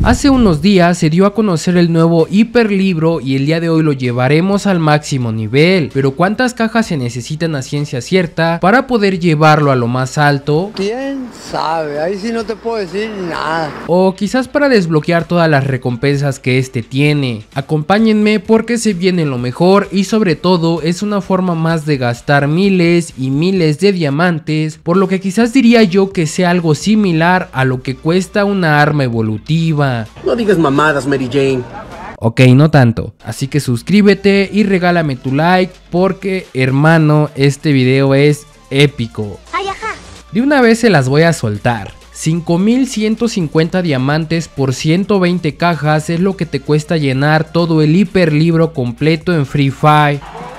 Hace unos días se dio a conocer el nuevo hiperlibro y el día de hoy lo llevaremos al máximo nivel, pero ¿cuántas cajas se necesitan a ciencia cierta para poder llevarlo a lo más alto? ¿Quién sabe? Ahí sí no te puedo decir nada. O quizás para desbloquear todas las recompensas que este tiene. Acompáñenme porque se viene lo mejor y sobre todo es una forma más de gastar miles y miles de diamantes, por lo que quizás diría yo que sea algo similar a lo que cuesta una arma evolutiva. No digas mamadas, Mary Jane. Ok, no tanto, así que suscríbete y regálame tu like porque, hermano, este video es épico. Ay, ajá. De una vez se las voy a soltar. 5150 diamantes por 120 cajas es lo que te cuesta llenar todo el hiperlibro completo en Free Fire.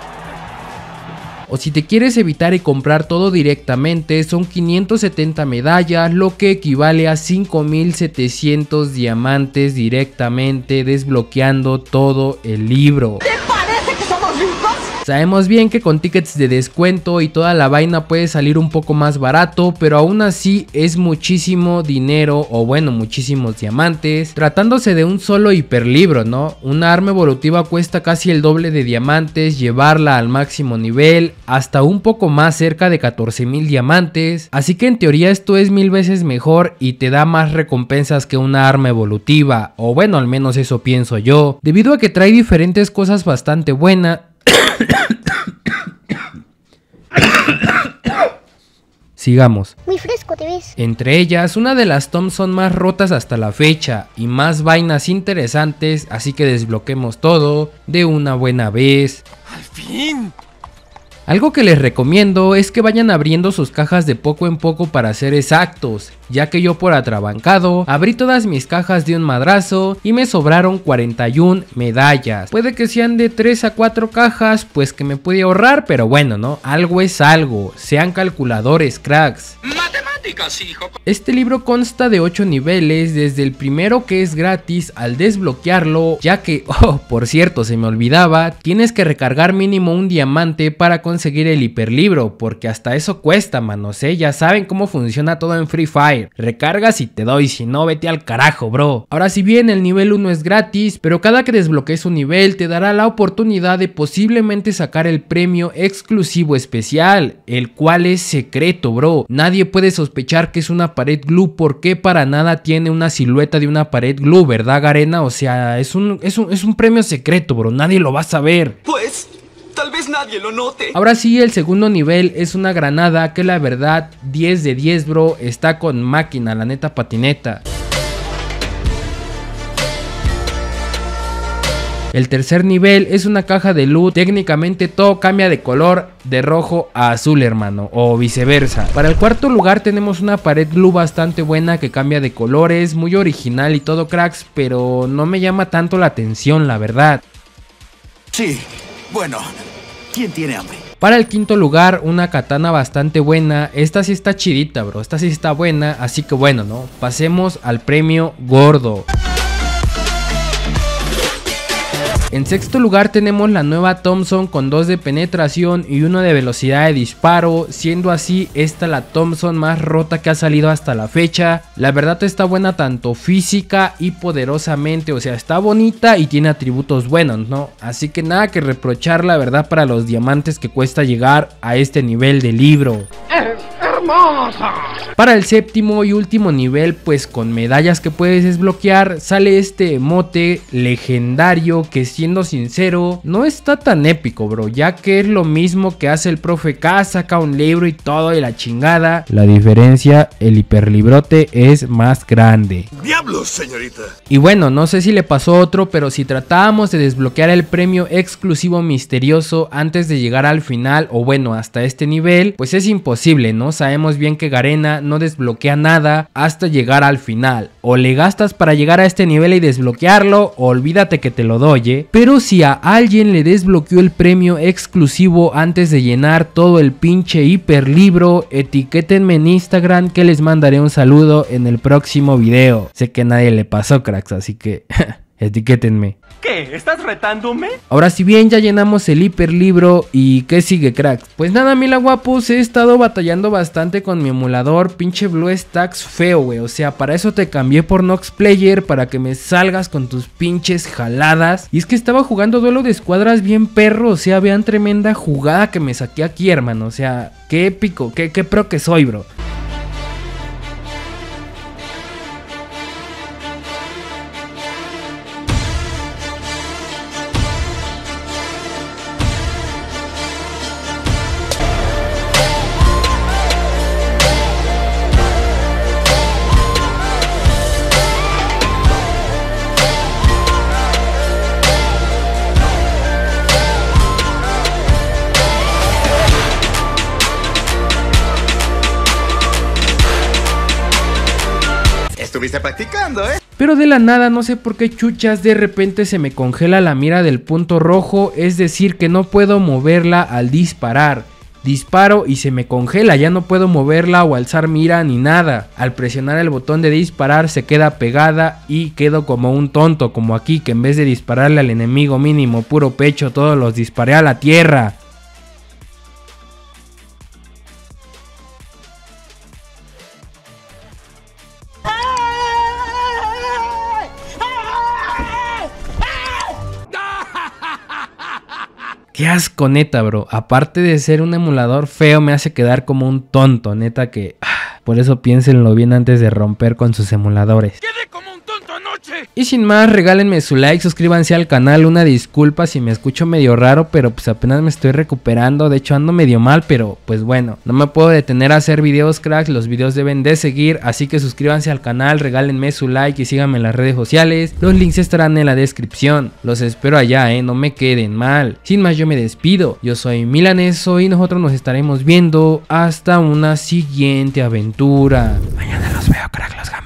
O si te quieres evitar y comprar todo directamente, son 570 medallas, lo que equivale a 5700 diamantes directamente, desbloqueando todo el libro. Sabemos bien que con tickets de descuento y toda la vaina puede salir un poco más barato, pero aún así es muchísimo dinero, o bueno, muchísimos diamantes, tratándose de un solo hiperlibro, ¿no? Una arma evolutiva cuesta casi el doble de diamantes, llevarla al máximo nivel, hasta un poco más, cerca de 14.000 diamantes, así que en teoría esto es 1000 veces mejor y te da más recompensas que una arma evolutiva, o bueno, al menos eso pienso yo, debido a que trae diferentes cosas bastante buenas. Sigamos. Muy fresco te ves. Entre ellas, una de las Thompson más rotas hasta la fecha y más vainas interesantes, así que desbloquemos todo de una buena vez. ¡Al fin! Algo que les recomiendo es que vayan abriendo sus cajas de poco en poco para ser exactos, ya que yo por atrabancado abrí todas mis cajas de un madrazo y me sobraron 41 medallas. Puede que sean de 3 a 4 cajas, pues que me pude ahorrar, pero bueno, ¿no? Algo es algo, sean calculadores, cracks. Hijo. Este libro consta de 8 niveles, desde el primero que es gratis al desbloquearlo, ya que, oh, por cierto, se me olvidaba, tienes que recargar mínimo un diamante para conseguir el hiperlibro, porque hasta eso cuesta, manos, ya saben cómo funciona todo en Free Fire, recargas y te doy, si no vete al carajo, bro. Ahora, si bien el nivel 1 es gratis, pero cada que desbloquees un nivel te dará la oportunidad de posiblemente sacar el premio exclusivo especial, el cual es secreto, bro. Nadie puede sospechar que es una pared glue porque para nada tiene una silueta de una pared glue, ¿verdad, Garena? O sea, es un premio secreto, bro, nadie lo va a saber. Pues, tal vez nadie lo note. Ahora sí, el segundo nivel es una granada que la verdad 10 de 10, bro, está con máquina, la neta patineta. El tercer nivel es una caja de loot, técnicamente todo cambia de color de rojo a azul, hermano, o viceversa. Para el cuarto lugar tenemos una pared glue bastante buena que cambia de colores, muy original y todo, cracks, pero no me llama tanto la atención, la verdad. Sí, bueno, ¿quién tiene hambre? Para el quinto lugar, una katana bastante buena, esta sí está chidita, bro, esta sí está buena, así que bueno, ¿no? Pasemos al premio gordo. En sexto lugar tenemos la nueva Thompson con 2 de penetración y 1 de velocidad de disparo, siendo así esta la Thompson más rota que ha salido hasta la fecha. La verdad está buena tanto física y poderosamente, o sea, está bonita y tiene atributos buenos, ¿no? Así que nada que reprochar, la verdad, para los diamantes que cuesta llegar a este nivel de libro. Para el séptimo y último nivel, pues con medallas que puedes desbloquear, sale este emote legendario que, siendo sincero, no está tan épico, bro, ya que es lo mismo que hace el profe K, saca un libro y todo y la chingada. La diferencia, el hiperlibrote es más grande. ¡Diablos, señorita! Y bueno, no sé si le pasó otro, pero si tratábamos de desbloquear el premio exclusivo misterioso antes de llegar al final, o bueno, hasta este nivel, pues es imposible, ¿no? Sabemos bien que Garena no desbloquea nada hasta llegar al final. O le gastas para llegar a este nivel y desbloquearlo, o olvídate que te lo doy, Pero si a alguien le desbloqueó el premio exclusivo antes de llenar todo el pinche hiperlibro, etiquétenme en Instagram que les mandaré un saludo en el próximo video. Sé que a nadie le pasó, cracks, así que etiquétenme. ¿Qué? ¿Estás retándome? Ahora si bien ya llenamos el hiperlibro, ¿y qué sigue, cracks? Pues nada, mila guapos, he estado batallando bastante con mi emulador, pinche BlueStacks feo, güey. O sea, para eso te cambié por Nox Player, para que me salgas con tus pinches jaladas. Y es que estaba jugando duelo de escuadras bien perro, o sea, vean tremenda jugada que me saqué aquí, hermano. O sea, qué épico, qué pro que soy, bro. Estuviste practicando, ¿eh? Pero de la nada, no sé por qué chuchas, de repente se me congela la mira del punto rojo, es decir que no puedo moverla al disparar. Disparo y se me congela, ya no puedo moverla o alzar mira ni nada. Al presionar el botón de disparar se queda pegada y quedo como un tonto, como aquí que en vez de dispararle al enemigo mínimo puro pecho, todos los disparé a la tierra. Qué asco, neta, bro. Aparte de ser un emulador feo, me hace quedar como un tonto, neta que... Por eso piénsenlo bien antes de romper con sus emuladores. ¡Quedé como un tonto anoche! Y sin más, regálenme su like, suscríbanse al canal. Una disculpa si me escucho medio raro, pero pues apenas me estoy recuperando. De hecho ando medio mal, pero pues bueno, no me puedo detener a hacer videos, cracks. Los videos deben de seguir, así que suscríbanse al canal, regálenme su like y síganme en las redes sociales. Los links estarán en la descripción. Los espero allá, no me queden mal. Sin más, yo me despido. Yo soy Milaneso y nosotros nos estaremos viendo hasta una siguiente aventura. Mañana los veo, crack, los